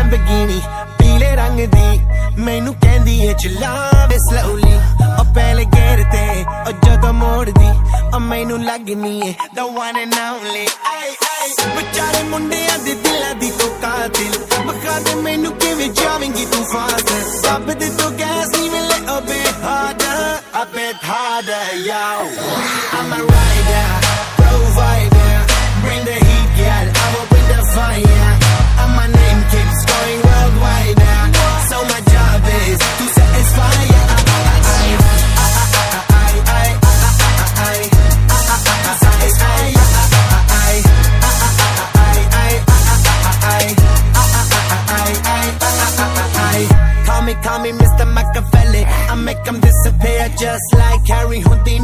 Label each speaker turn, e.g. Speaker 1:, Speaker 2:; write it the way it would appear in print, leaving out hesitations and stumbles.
Speaker 1: Lamborghini पीले रंग दी मैनू कहंदी है चलावे slowly ओ पहले गेर ते ओ जदों मोड़ दी ओ मैनू लगनी है the one and only बेचारे मुंडियां दे दिलां दी तो कातिल बखा दे मैनू किवें जावेंगी तू फास्ट सब दे तो गैस नहीं मिले a bit harder yo I'm a rider provider bring the heat girl I will bring the fire and my name keeps going worldwide so my job is to satisfy Call me Mr. Machiavelli I make them disappear just like Harry Houdini